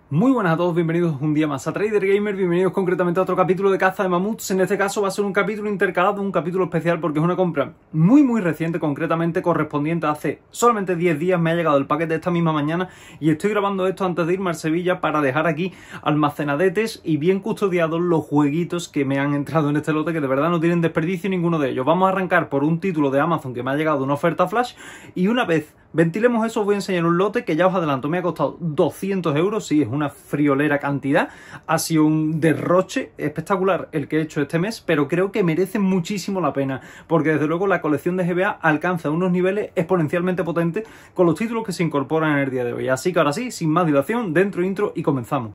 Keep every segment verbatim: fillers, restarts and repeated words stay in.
Muy buenas a todos, bienvenidos un día más a Trader Gamer, bienvenidos concretamente a otro capítulo de Caza de Mamuts. En este caso va a ser un capítulo intercalado, un capítulo especial porque es una compra muy muy reciente, concretamente correspondiente a hace solamente diez días. Me ha llegado el paquete esta misma mañana y estoy grabando esto antes de irme a Sevilla para dejar aquí almacenadetes y bien custodiados los jueguitos que me han entrado en este lote, que de verdad no tienen desperdicio ninguno de ellos. Vamos a arrancar por un título de Amazon que me ha llegado una oferta flash y una vez ventilemos eso os voy a enseñar un lote que ya os adelanto, me ha costado doscientos euros, sí, es una friolera cantidad, ha sido un derroche espectacular el que he hecho este mes, pero creo que merece muchísimo la pena, porque desde luego la colección de G B A alcanza unos niveles exponencialmente potentes con los títulos que se incorporan en el día de hoy. Así que ahora sí, sin más dilación, dentro intro y comenzamos.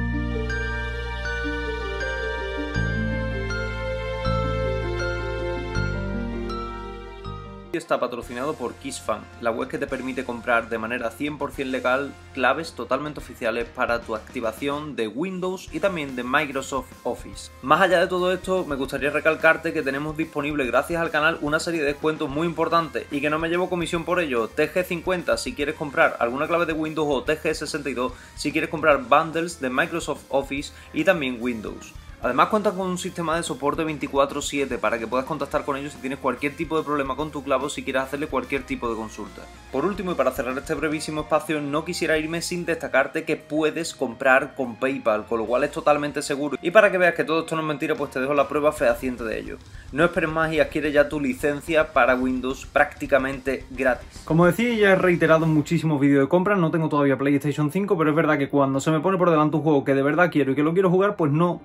Está patrocinado por KissFan, la web que te permite comprar de manera cien por cien legal claves totalmente oficiales para tu activación de Windows y también de Microsoft Office. Más allá de todo esto, me gustaría recalcarte que tenemos disponible gracias al canal una serie de descuentos muy importantes y que no me llevo comisión por ello. T G cincuenta si quieres comprar alguna clave de Windows o T G sesenta y dos si quieres comprar bundles de Microsoft Office y también Windows. Además cuentan con un sistema de soporte veinticuatro siete para que puedas contactar con ellos si tienes cualquier tipo de problema con tu clave o si quieres hacerle cualquier tipo de consulta. Por último y para cerrar este brevísimo espacio, no quisiera irme sin destacarte que puedes comprar con PayPal, con lo cual es totalmente seguro. Y para que veas que todo esto no es mentira, pues te dejo la prueba fehaciente de ello. No esperes más y adquiere ya tu licencia para Windows prácticamente gratis. Como decía, ya he reiterado muchísimos vídeos de compra, no tengo todavía PlayStation cinco, pero es verdad que cuando se me pone por delante un juego que de verdad quiero y que lo quiero jugar, pues no...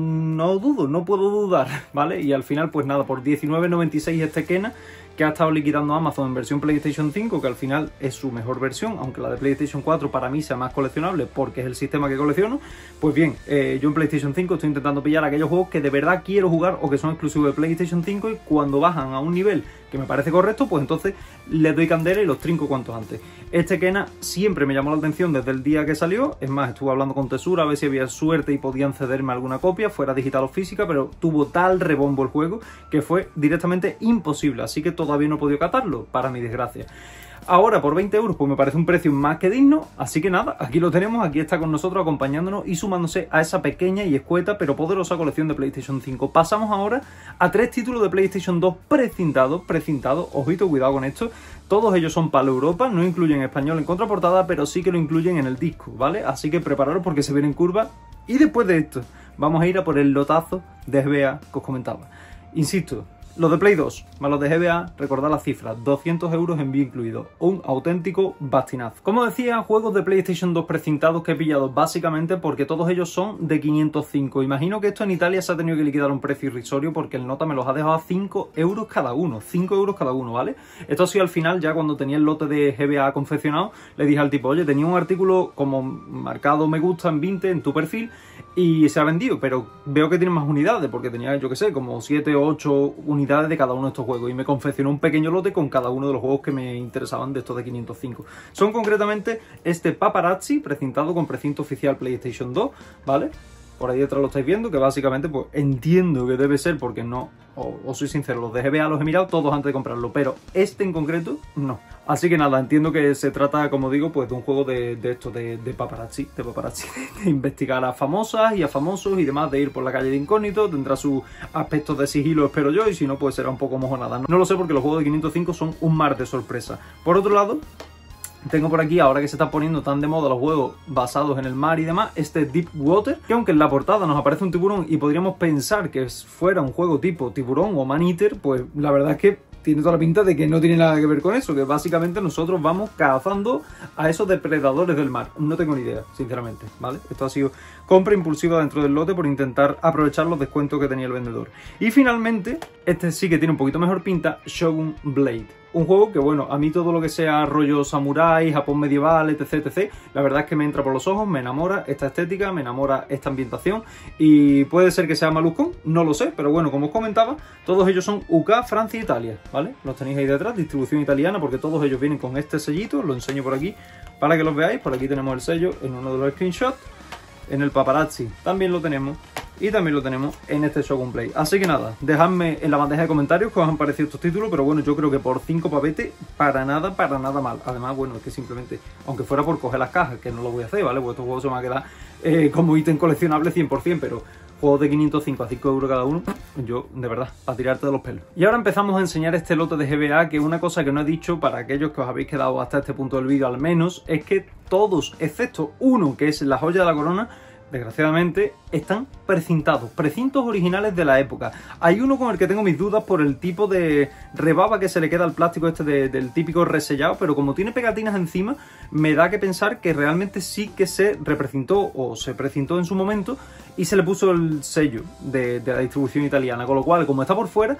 no dudo, no puedo dudar, ¿vale? Y al final, pues nada, por diecinueve noventa y seis este Kena, que ha estado liquidando Amazon en versión PlayStation cinco, que al final es su mejor versión, aunque la de PlayStation cuatro para mí sea más coleccionable porque es el sistema que colecciono. Pues bien, eh, yo en PlayStation cinco estoy intentando pillar aquellos juegos que de verdad quiero jugar o que son exclusivos de PlayStation cinco, y cuando bajan a un nivel que me parece correcto, pues entonces les doy candela y los trinco cuantos antes. Este Kena siempre me llamó la atención desde el día que salió, es más, estuve hablando con Tesura a ver si había suerte y podían cederme alguna copia, fuera digital o física, pero tuvo tal rebombo el juego que fue directamente imposible, así que todavía no he podido catarlo, para mi desgracia. Ahora por veinte euros pues me parece un precio más que digno, así que nada, aquí lo tenemos, aquí está con nosotros acompañándonos y sumándose a esa pequeña y escueta pero poderosa colección de PlayStation cinco. Pasamos ahora a tres títulos de PlayStation dos precintados, precintados, ojito, cuidado con esto. Todos ellos son para Europa, no incluyen español en contraportada, pero sí que lo incluyen en el disco, ¿vale? Así que prepararos porque se viene en curva. Y después de esto, vamos a ir a por el lotazo de G B A que os comentaba. Insisto, los de Play dos más los de G B A, recordad las cifras, doscientos euros envío incluido, un auténtico bastinazo. Como decía, juegos de PlayStation dos precintados que he pillado básicamente porque todos ellos son de quinientos cinco. Imagino que esto en Italia se ha tenido que liquidar a un precio irrisorio porque el Nota me los ha dejado a cinco euros cada uno, cinco euros cada uno, ¿vale? Esto ha sido al final, ya cuando tenía el lote de G B A confeccionado, le dije al tipo, oye, tenía un artículo como marcado me gusta en veinte en tu perfil y se ha vendido, pero veo que tiene más unidades porque tenía, yo que sé, como siete o ocho unidades de cada uno de estos juegos y me confeccionó un pequeño lote con cada uno de los juegos que me interesaban de estos de quinientos cinco. Son concretamente este Paparazzi precintado con precinto oficial PlayStation dos, ¿vale? Por ahí detrás lo estáis viendo, que básicamente pues entiendo que debe ser porque no, os, os soy sincero, los de G B A los he mirado todos antes de comprarlo, pero este en concreto no. Así que nada, entiendo que se trata, como digo, pues de un juego de, de esto, de, de paparazzi, de paparazzi, de investigar a famosas y a famosos y demás, de ir por la calle de incógnito, tendrá sus aspectos de sigilo, espero yo, y si no, pues será un poco mojonada. No, no lo sé porque los juegos de quinientos cinco son un mar de sorpresa. Por otro lado, tengo por aquí, ahora que se están poniendo tan de moda los juegos basados en el mar y demás, este Deep Water, que aunque en la portada nos aparece un tiburón y podríamos pensar que fuera un juego tipo tiburón o Man Eater, pues la verdad es que tiene toda la pinta de que no tiene nada que ver con eso, que básicamente nosotros vamos cazando a esos depredadores del mar. No tengo ni idea, sinceramente, ¿vale? Esto ha sido compra impulsiva dentro del lote por intentar aprovechar los descuentos que tenía el vendedor. Y finalmente, este sí que tiene un poquito mejor pinta, Shogun Blade. Un juego que, bueno, a mí todo lo que sea rollo samurái, Japón medieval, etc, etcétera, la verdad es que me entra por los ojos, me enamora esta estética, me enamora esta ambientación y puede ser que sea maluscón, no lo sé, pero bueno, como os comentaba, todos ellos son U K, Francia e Italia, ¿vale? Los tenéis ahí detrás, distribución italiana, porque todos ellos vienen con este sellito, lo enseño por aquí para que los veáis. Por aquí tenemos el sello en uno de los screenshots, en el Paparazzi también lo tenemos. y también lo tenemos en este Shogun Play. Así que nada, dejadme en la bandeja de comentarios qué os han parecido estos títulos, pero bueno, yo creo que por cinco pavetes, para nada, para nada mal. Además, bueno, es que simplemente, aunque fuera por coger las cajas, que no lo voy a hacer, ¿vale? Porque estos juegos se me va a quedar eh, como ítem coleccionable cien por cien, pero juegos de quinientos cinco a cinco euros cada uno, yo, de verdad, a tirarte de los pelos. Y ahora empezamos a enseñar este lote de G B A, que una cosa que no he dicho para aquellos que os habéis quedado hasta este punto del vídeo al menos, es que todos, excepto uno, que es la joya de la corona, desgraciadamente, están precintados, precintos originales de la época. Hay uno con el que tengo mis dudas por el tipo de rebaba que se le queda al plástico este de, del típico resellado, pero como tiene pegatinas encima, me da que pensar que realmente sí que se reprecintó o se precintó en su momento y se le puso el sello de, de la distribución italiana, con lo cual, como está por fuera,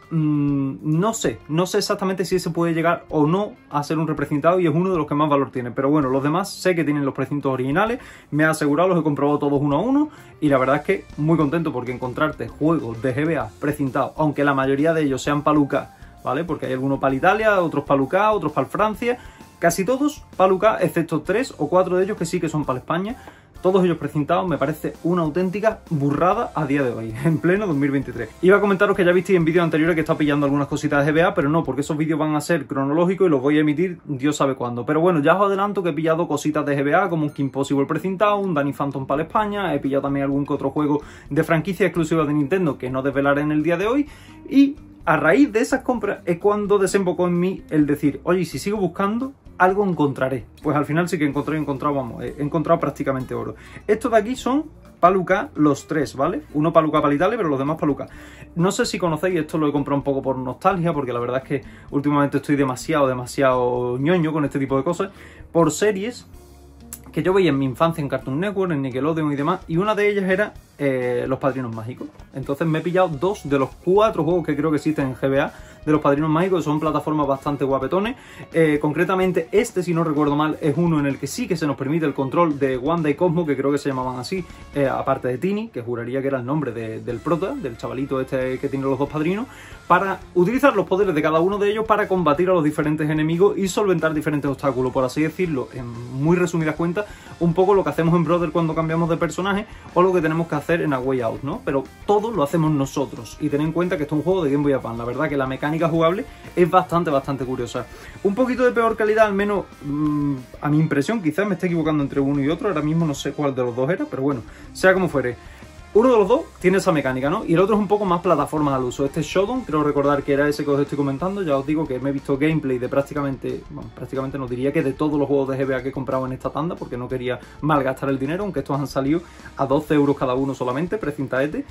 no sé, no sé exactamente si se puede llegar o no a ser un reprecintado y es uno de los que más valor tiene, pero bueno, los demás sé que tienen los precintos originales, me he asegurado, los he comprobado todos uno a uno y la verdad es que muy contento porque encontrarte juegos de G B A precintados, aunque la mayoría de ellos sean para U K, ¿vale? Porque hay algunos para Italia, otros para U K, otros para Francia, casi todos para U K, excepto tres o cuatro de ellos que sí que son para España. Todos ellos precintados, me parece una auténtica burrada a día de hoy, en pleno dos mil veintitrés. Iba a comentaros que ya visteis en vídeos anteriores que he estado pillando algunas cositas de G B A, pero no, porque esos vídeos van a ser cronológicos y los voy a emitir Dios sabe cuándo. Pero bueno, ya os adelanto que he pillado cositas de G B A, como un Kim Possible precintado, un Danny Phantom para España, he pillado también algún que otro juego de franquicia exclusiva de Nintendo que no desvelaré en el día de hoy, y a raíz de esas compras es cuando desembocó en mí el decir, oye, si sigo buscando, algo encontraré. Pues al final sí que encontré, he encontrado, vamos, he encontrado prácticamente oro. Estos de aquí son para U K los tres, ¿vale? Uno para U K para Italia, pero los demás para U K. No sé si conocéis, esto lo he comprado un poco por nostalgia, porque la verdad es que últimamente estoy demasiado, demasiado ñoño con este tipo de cosas, por series que yo veía en mi infancia en Cartoon Network, en Nickelodeon y demás, y una de ellas era eh, Los Padrinos Mágicos. Entonces me he pillado dos de los cuatro juegos que creo que existen en G B A de Los Padrinos Mágicos, son plataformas bastante guapetones. Eh, concretamente este, si no recuerdo mal, es uno en el que sí que se nos permite el control de Wanda y Cosmo, que creo que se llamaban así, eh, aparte de Tini, que juraría que era el nombre de, del prota, del chavalito este que tiene los dos padrinos, para utilizar los poderes de cada uno de ellos para combatir a los diferentes enemigos y solventar diferentes obstáculos, por así decirlo, en muy resumidas cuentas, un poco lo que hacemos en Brother cuando cambiamos de personaje o lo que tenemos que hacer en A Way Out, ¿no? Pero todo lo hacemos nosotros y tened en cuenta que esto es un juego de Game Boy Advance. La verdad que la mecánica jugable es bastante, bastante curiosa. Un poquito de peor calidad, al menos mmm, a mi impresión, quizás me esté equivocando entre uno y otro, ahora mismo no sé cuál de los dos era, pero bueno, sea como fuere. Uno de los dos tiene esa mecánica, ¿no? Y el otro es un poco más plataformas al uso. Este es Shodown, creo recordar que era ese que os estoy comentando. Ya os digo que me he visto gameplay de prácticamente, bueno, prácticamente no diría que de todos los juegos de G B A que he comprado en esta tanda, porque no quería malgastar el dinero, aunque estos han salido a doce euros cada uno solamente, precintaete.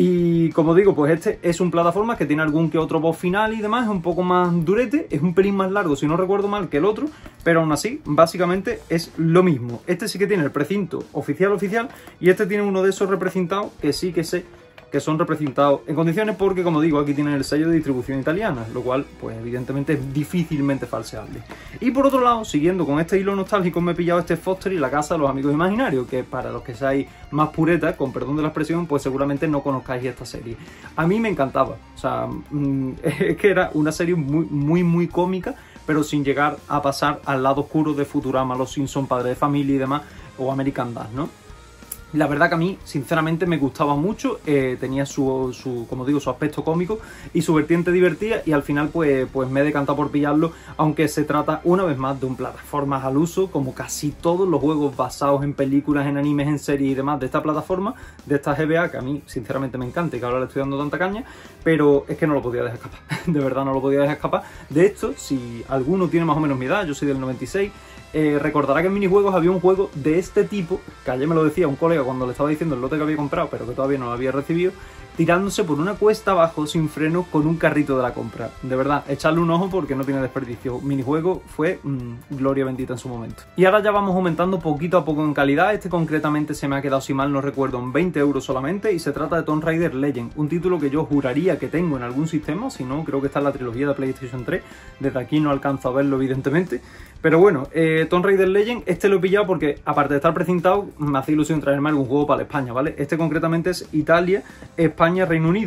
Y como digo, pues este es un plataforma que tiene algún que otro boss final y demás, es un poco más durete, es un pelín más largo si no recuerdo mal que el otro, pero aún así, básicamente es lo mismo. Este sí que tiene el precinto oficial oficial y este tiene uno de esos reprecintados que sí que sé que son representados en condiciones porque, como digo, aquí tienen el sello de distribución italiana, lo cual, pues evidentemente es difícilmente falseable. Y por otro lado, siguiendo con este hilo nostálgico, me he pillado este Foster y la Casa de los Amigos Imaginarios, que para los que seáis más puretas, con perdón de la expresión, pues seguramente no conozcáis esta serie. A mí me encantaba, o sea, mmm, es que era una serie muy, muy, muy cómica, pero sin llegar a pasar al lado oscuro de Futurama, Los Simpson, Padre de Familia y demás, o American Dad, ¿no? La verdad que a mí, sinceramente, me gustaba mucho, eh, tenía su, su, como digo, su aspecto cómico y su vertiente divertida y al final pues, pues me he decantado por pillarlo, aunque se trata una vez más de un plataformas al uso, como casi todos los juegos basados en películas, en animes, en series y demás de esta plataforma, de esta G B A, que a mí sinceramente me encanta y que ahora le estoy dando tanta caña, pero es que no lo podía dejar escapar, de verdad no lo podía dejar escapar. De hecho, si alguno tiene más o menos mi edad, yo soy del noventa y seis, Eh, recordará que en minijuegos había un juego de este tipo, que ayer me lo decía un colega cuando le estaba diciendo el lote que había comprado, pero que todavía no lo había recibido, tirándose por una cuesta abajo sin freno con un carrito de la compra. De verdad, echarle un ojo porque no tiene desperdicio. Minijuego fue mmm, gloria bendita en su momento. Y ahora ya vamos aumentando poquito a poco en calidad. Este concretamente se me ha quedado, si mal no recuerdo, en veinte euros solamente, y se trata de Tomb Raider Legend, un título que yo juraría que tengo en algún sistema, si no, creo que está en la trilogía de PlayStation tres, desde aquí no alcanzo a verlo evidentemente. Pero bueno, eh, Tomb Raider Legend, este lo he pillado porque, aparte de estar precintado, me hace ilusión traerme algún juego para España, ¿vale? Este concretamente es Italia, España, Reino Unido,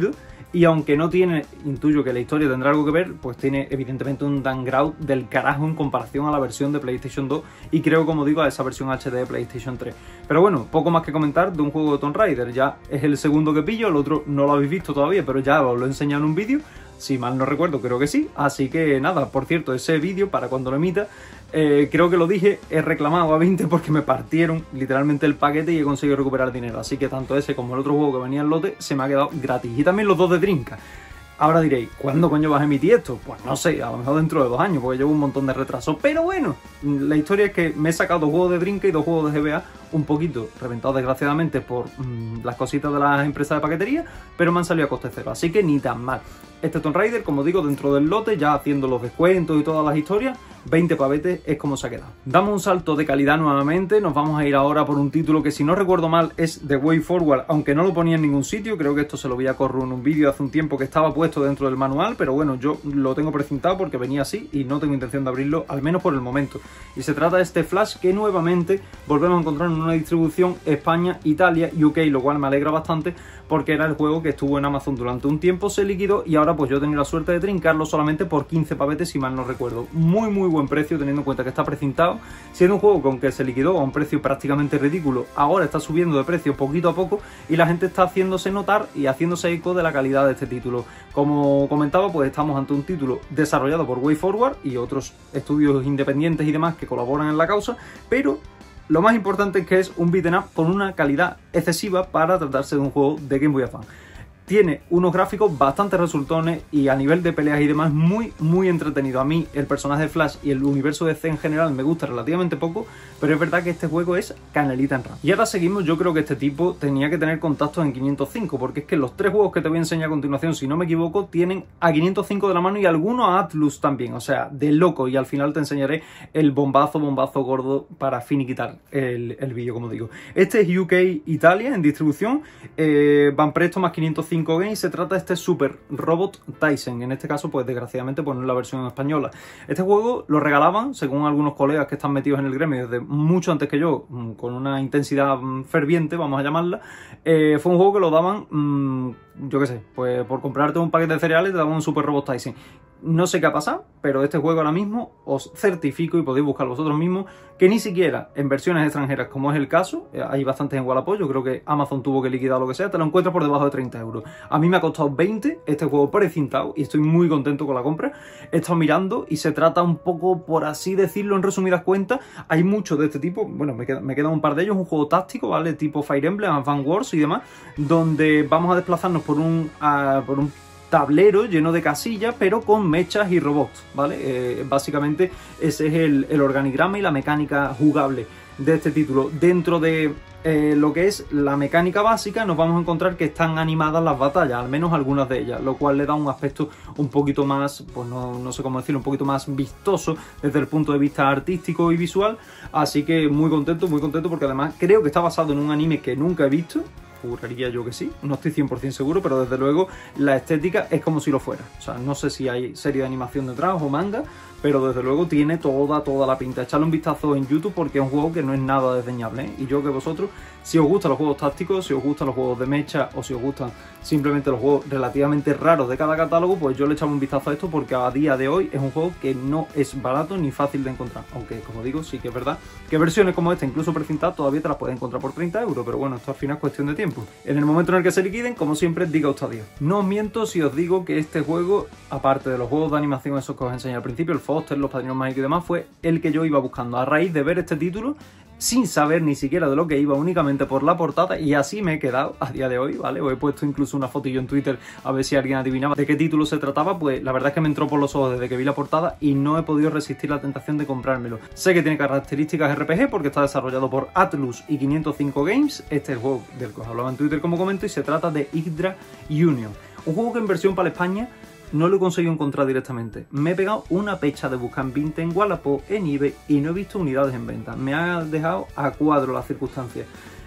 y aunque no tiene, intuyo que la historia tendrá algo que ver, pues tiene evidentemente un downgrade del carajo en comparación a la versión de PlayStation dos y creo, como digo, a esa versión H D de PlayStation tres. Pero bueno, poco más que comentar de un juego de Tomb Raider. Ya es el segundo que pillo, el otro no lo habéis visto todavía, pero ya os lo he enseñado en un vídeo. Si mal no recuerdo, creo que sí. Así que nada, por cierto, ese vídeo, para cuando lo emita, eh, creo que lo dije, he reclamado a veinte porque me partieron literalmente el paquete y he conseguido recuperar dinero. Así que tanto ese como el otro juego que venía en lote se me ha quedado gratis. Y también los dos de Dreamcast. Ahora diréis, ¿cuándo coño vas a emitir esto? Pues no sé, a lo mejor dentro de dos años, porque llevo un montón de retrasos. Pero bueno, la historia es que me he sacado dos juegos de Dreamcast y dos juegos de G B A, un poquito reventados desgraciadamente por mmm, las cositas de las empresas de paquetería, pero me han salido a coste cero, así que ni tan mal. Este Tomb Raider, como digo, dentro del lote, ya haciendo los descuentos y todas las historias, veinte pavetes es como se ha quedado. Damos un salto de calidad nuevamente, nos vamos a ir ahora por un título que, si no recuerdo mal, es The Way Forward, aunque no lo ponía en ningún sitio. Creo que esto se lo vi a Corru en un vídeo hace un tiempo que estaba puesto dentro del manual, pero bueno, yo lo tengo precintado porque venía así y no tengo intención de abrirlo, al menos por el momento. Y se trata de este Flash que nuevamente volvemos a encontrar en una distribución España, Italia, U K, lo cual me alegra bastante porque era el juego que estuvo en Amazon durante un tiempo, se liquidó y ahora pues yo he tenido la suerte de trincarlo solamente por quince pavetes, si mal no recuerdo. Muy muy buen precio, teniendo en cuenta que está precintado, siendo un juego con que se liquidó a un precio prácticamente ridículo, ahora está subiendo de precio poquito a poco y la gente está haciéndose notar y haciéndose eco de la calidad de este título. Como comentaba, pues estamos ante un título desarrollado por Way Forward y otros estudios independientes y demás que colaboran en la causa, pero lo más importante es que es un beat'em up con una calidad excesiva para tratarse de un juego de Game Boy Advance. Tiene unos gráficos bastante resultones y a nivel de peleas y demás muy muy entretenido. A mí el personaje de Flash y el universo de C en general me gusta relativamente poco, pero es verdad que este juego es canelita en RAM. Y ahora seguimos, yo creo que este tipo tenía que tener contactos en quinientos cinco, porque es que los tres juegos que te voy a enseñar a continuación, si no me equivoco, tienen a quinientos cinco de la mano y algunos a Atlus también, o sea, de loco. Y al final te enseñaré el bombazo, bombazo gordo para finiquitar el, el vídeo, como digo. Este es U K Italia en distribución, eh, Van Presto más quinientos cinco Games. Se trata de este Super Robot Taisen, en este caso pues desgraciadamente pues no es la versión española. Este juego lo regalaban, según algunos colegas que están metidos en el gremio desde mucho antes que yo, con una intensidad ferviente, vamos a llamarla. Eh, fue un juego que lo daban, mmm, yo qué sé, pues por comprarte un paquete de cereales te daban un Super Robot Taisen. No sé qué ha pasado, pero este juego ahora mismo os certifico, y podéis buscar vosotros mismos, que ni siquiera en versiones extranjeras, como es el caso, hay bastantes en Wallapop, yo creo que Amazon tuvo que liquidar lo que sea, te lo encuentras por debajo de treinta euros. A mí me ha costado veinte este juego precintado y estoy muy contento con la compra. He estado mirando y se trata un poco, por así decirlo, en resumidas cuentas, hay muchos de este tipo, bueno, me quedan me queda un par de ellos, un juego táctico, ¿vale? Tipo Fire Emblem, Advance Wars y demás, donde vamos a desplazarnos por un, uh, por un tablero lleno de casillas, pero con mechas y robots, ¿vale? Eh, básicamente ese es el, el organigrama y la mecánica jugable de este título. Dentro de eh, lo que es la mecánica básica, nos vamos a encontrar que están animadas las batallas, al menos algunas de ellas, lo cual le da un aspecto un poquito más, pues no, no sé cómo decirlo, un poquito más vistoso desde el punto de vista artístico y visual. Así que muy contento, muy contento, porque además creo que está basado en un anime que nunca he visto. Juraría yo que sí, no estoy cien por cien seguro, pero desde luego la estética es como si lo fuera. O sea, no sé si hay serie de animación detrás o manga, pero desde luego tiene toda, toda la pinta. Echadle un vistazo en YouTube porque es un juego que no es nada desdeñable, ¿eh? Y yo que vosotros, si os gustan los juegos tácticos, si os gustan los juegos de mecha o si os gustan simplemente los juegos relativamente raros de cada catálogo, pues yo le echaba un vistazo a esto porque a día de hoy es un juego que no es barato ni fácil de encontrar. Aunque, como digo, sí que es verdad que versiones como esta, incluso precintadas, todavía te las puedes encontrar por treinta euros, pero bueno, esto al final es cuestión de tiempo. En el momento en el que se liquiden, como siempre, diga usted adiós. No os miento si os digo que este juego, aparte de los juegos de animación esos que os enseñé al principio, el Foster, los Padrinos Mágicos y demás, fue el que yo iba buscando a raíz de ver este título, sin saber ni siquiera de lo que iba, únicamente por la portada, y así me he quedado a día de hoy, ¿vale? Os he puesto incluso una fotillo en Twitter a ver si alguien adivinaba de qué título se trataba. Pues la verdad es que me entró por los ojos desde que vi la portada y no he podido resistir la tentación de comprármelo. Sé que tiene características R P G porque está desarrollado por Atlus y quinientos cinco Games. Este es el juego del que os hablaba en Twitter, como comento, y se trata de Hydra Union, un juego que en versión para España no lo he conseguido encontrar directamente. Me he pegado una pecha de buscar en Vinted, en Wallapop, en eBay, y no he visto unidades en venta. Me ha dejado a cuadro las circunstancias.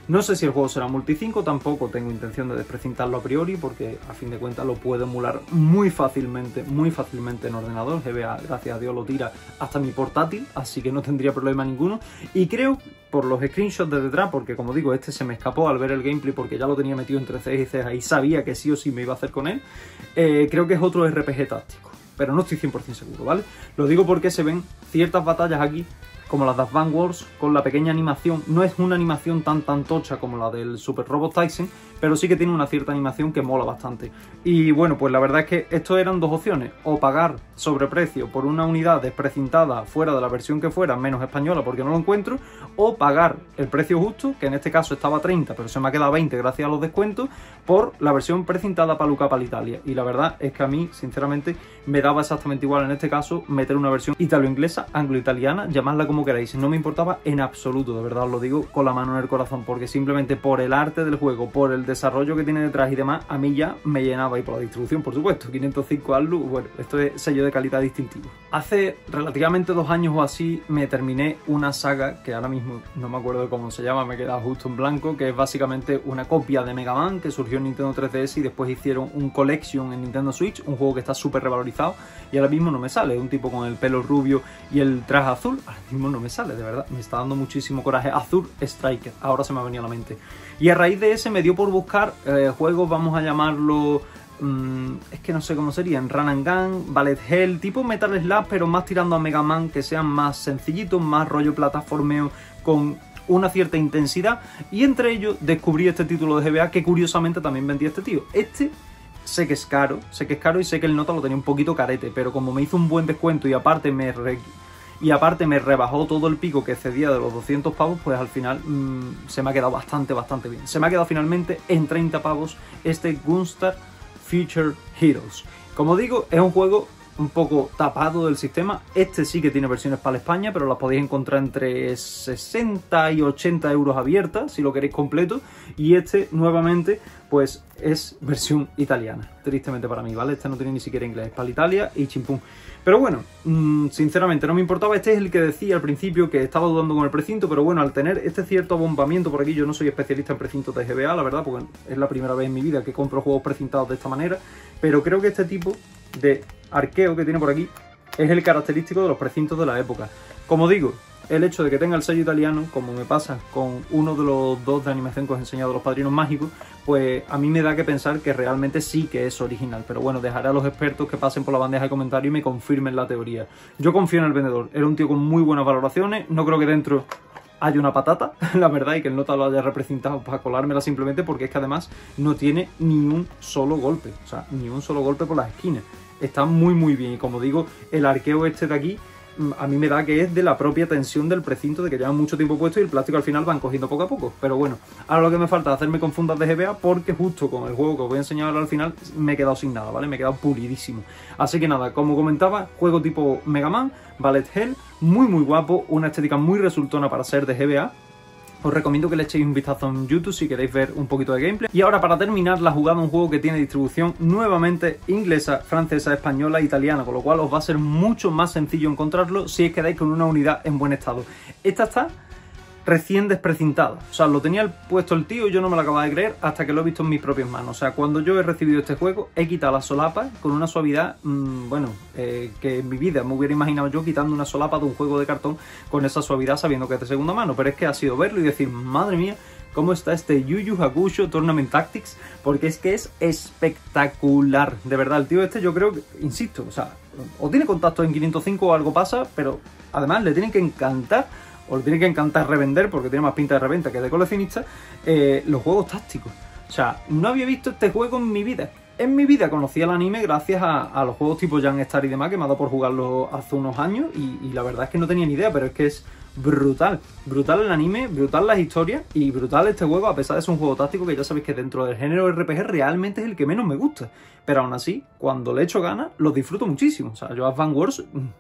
No sé si el juego será multi cinco, tampoco tengo intención de desprecintarlo a priori, porque a fin de cuentas lo puedo emular muy fácilmente, muy fácilmente en ordenador. G B A, gracias a Dios, lo tira hasta mi portátil, así que no tendría problema ninguno. Y creo, por los screenshots de detrás, porque como digo, este se me escapó al ver el gameplay porque ya lo tenía metido entre cejas y cejas y sabía que sí o sí me iba a hacer con él, eh, creo que es otro R P G táctico, pero no estoy cien por cien seguro, ¿vale? Lo digo porque se ven ciertas batallas aquí, como las de Advance Wars, con la pequeña animación. No es una animación tan tan tocha como la del Super Robot Taisen, pero sí que tiene una cierta animación que mola bastante. Y bueno, pues la verdad es que esto eran dos opciones: o pagar sobreprecio por una unidad desprecintada fuera de la versión que fuera, menos española porque no lo encuentro, o pagar el precio justo, que en este caso estaba a treinta, pero se me ha quedado a veinte gracias a los descuentos, por la versión precintada para Luca para Italia. Y la verdad es que a mí, sinceramente, me daba exactamente igual en este caso meter una versión italo-inglesa, anglo-italiana, llamadla como queráis. No me importaba en absoluto, de verdad os lo digo con la mano en el corazón, porque simplemente por el arte del juego, por el desarrollo que tiene detrás y demás, a mí ya me llenaba. Y por la distribución, por supuesto, quinientos cinco Atlus, bueno, esto es sello de calidad distintivo. Hace relativamente dos años o así me terminé una saga que ahora mismo no me acuerdo de cómo se llama, me he quedado justo en blanco, que es básicamente una copia de Mega Man que surgió en Nintendo tres D S y después hicieron un Collection en Nintendo Switch, un juego que está súper revalorizado y ahora mismo no me sale. Un tipo con el pelo rubio y el traje azul, ahora mismo no me sale, de verdad, me está dando muchísimo coraje. Azur Striker, ahora se me ha venido a la mente. Y a raíz de ese me dio por buscar eh, juegos, vamos a llamarlo, mmm, es que no sé cómo serían, Run and Gun, Ballet Hell, tipo Metal Slug, pero más tirando a Mega Man, que sean más sencillitos, más rollo plataformeo, con una cierta intensidad. Y entre ellos descubrí este título de G B A que curiosamente también vendía este tío. Este sé que es caro, sé que es caro y sé que el nota lo tenía un poquito carete, pero como me hizo un buen descuento y aparte me... Re Y aparte me rebajó todo el pico que cedía de los doscientos pavos, pues al final mmm, se me ha quedado bastante, bastante bien. Se me ha quedado finalmente en treinta pavos este Gunstar Future Heroes. Como digo, es un juego un poco tapado del sistema. Este sí que tiene versiones para España, pero las podéis encontrar entre sesenta y ochenta euros abiertas, si lo queréis completo. Y este, nuevamente, pues es versión italiana, tristemente para mí, ¿vale? Este no tiene ni siquiera inglés, para Italia y chimpún. Pero bueno, mmm, sinceramente no me importaba. Este es el que decía al principio que estaba dudando con el precinto, pero bueno, al tener este cierto abombamiento por aquí, yo no soy especialista en precintos de G B A, la verdad, porque es la primera vez en mi vida que compro juegos precintados de esta manera, pero creo que este tipo de arqueo que tiene por aquí es el característico de los precintos de la época. Como digo, el hecho de que tenga el sello italiano, como me pasa con uno de los dos de animación que os he enseñado, de los Padrinos Mágicos, pues a mí me da que pensar que realmente sí que es original. Pero bueno, dejaré a los expertos que pasen por la bandeja de comentarios y me confirmen la teoría. Yo confío en el vendedor, era un tío con muy buenas valoraciones, no creo que dentro haya una patata, la verdad, y que el nota lo haya representado para colármela simplemente porque es que además no tiene ni un solo golpe, o sea, ni un solo golpe por las esquinas. Está muy muy bien y como digo, el arqueo este de aquí a mí me da que es de la propia tensión del precinto, de que llevan mucho tiempo puesto y el plástico al final van cogiendo poco a poco. Pero bueno, ahora lo que me falta es hacerme con fundas de G B A, porque justo con el juego que os voy a enseñar ahora al final me he quedado sin nada, ¿vale? Me he quedado pulidísimo. Así que nada, como comentaba, juego tipo Mega Man, Ballet Hell, muy muy guapo, una estética muy resultona para ser de G B A. Os recomiendo que le echéis un vistazo en YouTube si queréis ver un poquito de gameplay. Y ahora, para terminar la jugada, un juego que tiene distribución nuevamente inglesa, francesa, española e italiana, con lo cual os va a ser mucho más sencillo encontrarlo si es que dais con una unidad en buen estado. Esta está recién desprecintada, o sea, lo tenía puesto el tío y yo no me lo acababa de creer hasta que lo he visto en mis propias manos. O sea, cuando yo he recibido este juego he quitado las solapas con una suavidad, mmm, bueno, eh, que en mi vida me hubiera imaginado yo quitando una solapa de un juego de cartón con esa suavidad sabiendo que es de segunda mano, pero es que ha sido verlo y decir, madre mía, cómo está este Yu Yu Hakusho Tournament Tactics, porque es que es espectacular, de verdad. El tío este, yo creo que, insisto, o sea, o tiene contacto en quinientos cinco o algo pasa, pero además le tienen que encantar, o le tiene que encantar revender, porque tiene más pinta de reventa que de coleccionista, eh, los juegos tácticos. O sea, no había visto este juego en mi vida. En mi vida conocí el anime gracias a, a los juegos tipo Young Star y demás, que me ha dado por jugarlo hace unos años, y, y la verdad es que no tenía ni idea, pero es que es brutal. Brutal el anime, brutal las historias, y brutal este juego, a pesar de ser un juego táctico que ya sabéis que dentro del género R P G realmente es el que menos me gusta. Pero aún así, cuando le echo ganas, lo disfruto muchísimo. O sea, yo Advance Wars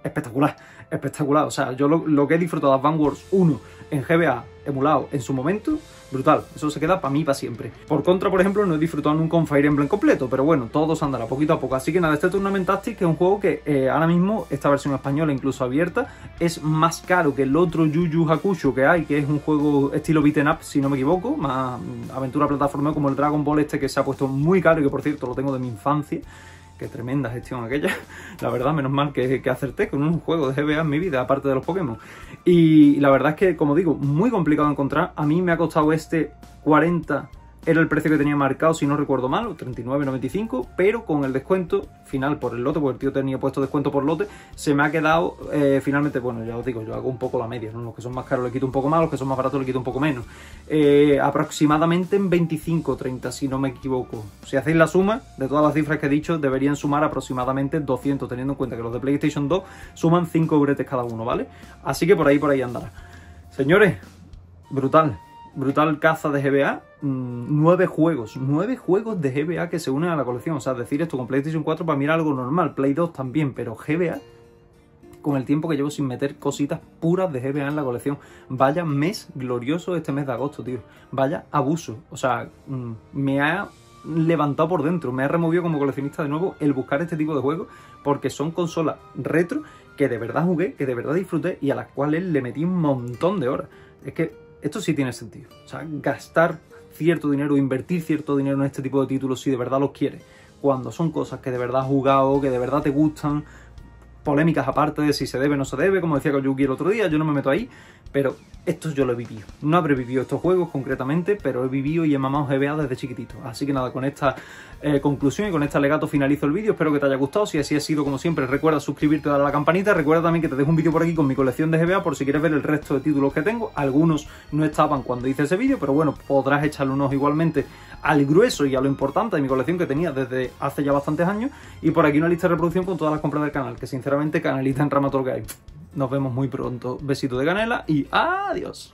espectacular, espectacular. O sea, yo lo, lo que he disfrutado de Advance Wars uno en G B A emulado en su momento, brutal. Eso se queda para mí para siempre. Por contra, por ejemplo, no he disfrutado nunca un Fire Emblem completo, pero bueno, todo se andará poquito a poco. Así que nada, este Tournament Tactics, que es un juego que eh, ahora mismo, esta versión española incluso abierta, es más caro que el otro Yu Yu Hakusho que hay, que es un juego estilo beaten up, si no me equivoco, más aventura plataforma como el Dragon Ball este, que se ha puesto muy caro y que por cierto lo tengo de mi infancia. Qué tremenda gestión aquella. La verdad, menos mal que, que acerté con un juego de G B A en mi vida, aparte de los Pokémon. Y la verdad es que, como digo, muy complicado de encontrar. A mí me ha costado este cuarenta, era el precio que tenía marcado, si no recuerdo mal, o treinta y nueve noventa y cinco, pero con el descuento final por el lote, porque el tío tenía puesto descuento por lote, se me ha quedado eh, finalmente, bueno, ya os digo, yo hago un poco la media, ¿no? Los que son más caros le quito un poco más, los que son más baratos le quito un poco menos. Eh, aproximadamente en veinticinco treinta, si no me equivoco. Si hacéis la suma de todas las cifras que he dicho, deberían sumar aproximadamente doscientos, teniendo en cuenta que los de PlayStation dos suman cinco euretes cada uno, ¿vale? Así que por ahí, por ahí andará. Señores, brutal. Brutal caza de G B A, mmm, nueve juegos, nueve juegos de G B A que se unen a la colección. O sea, decir esto con PlayStation cuatro para mí era algo normal, Play dos también, pero G B A, con el tiempo que llevo sin meter cositas puras de G B A en la colección. Vaya mes glorioso este mes de agosto, tío. Vaya abuso. O sea, mmm, me ha levantado por dentro, me ha removido como coleccionista de nuevo el buscar este tipo de juegos, porque son consolas retro que de verdad jugué, que de verdad disfruté y a las cuales le metí un montón de horas. Es que esto sí tiene sentido. O sea, gastar cierto dinero, invertir cierto dinero en este tipo de títulos si de verdad los quieres, cuando son cosas que de verdad has jugado, que de verdad te gustan, polémicas aparte de si se debe o no se debe, como decía Koyuki el otro día, yo no me meto ahí, pero esto yo lo he vivido. No habré vivido estos juegos concretamente, pero he vivido y he mamado G B A desde chiquitito. Así que nada, con esta eh, conclusión y con este alegato finalizo el vídeo. Espero que te haya gustado. Si así ha sido, como siempre, recuerda suscribirte, darle a la campanita. Recuerda también que te dejo un vídeo por aquí con mi colección de G B A por si quieres ver el resto de títulos que tengo. Algunos no estaban cuando hice ese vídeo, pero bueno, podrás echarle un ojo igualmente al grueso y a lo importante de mi colección que tenía desde hace ya bastantes años. Y por aquí una lista de reproducción con todas las compras del canal, que sinceramente canalita en Rama todo lo que hay. Nos vemos muy pronto. Besito de canela y adiós.